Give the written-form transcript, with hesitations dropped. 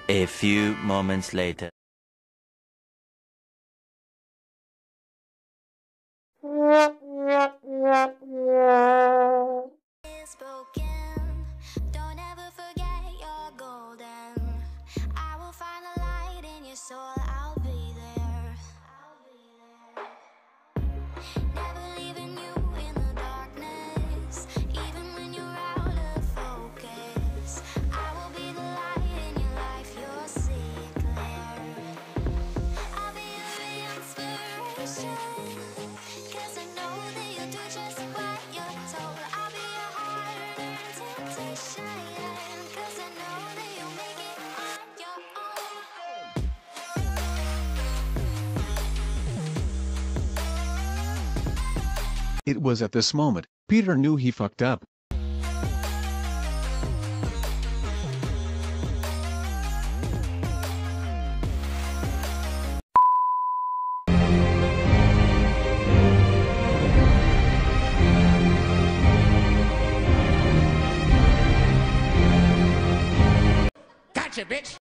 A few moments later. Is broken. Don't ever forget you're golden. I will find a light in your soul. I'll be there. Never leaving you in the darkness, even when you're out of focus. I will be the light in your life. You'll see it clear. I'll be your inspiration, 'cause I know that you'll do just what you're told. I'll be your hard-earned temptation, 'cause I know that you'll make it on your own. It was at this moment, Peter knew he fucked up. Gotcha, bitch!